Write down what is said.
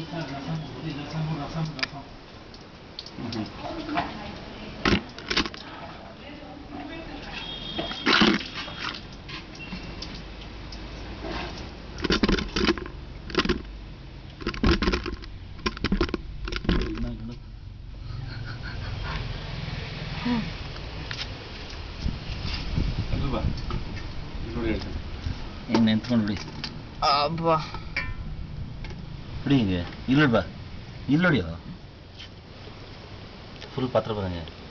ಏನು ನಿಂತ್ಕೊಂಡು ಬಿಡಿ. ಅಬ್ಬಾ ಬಿಡಿ ಹಿಂಗೆ ಇಲ್ಲಿ ಬಾ, ಇಲ್ಲಿ ನೋಡಿಯೋ ಫುಲ್ ಪಾತ್ರ ಬಂದಂಗೆ.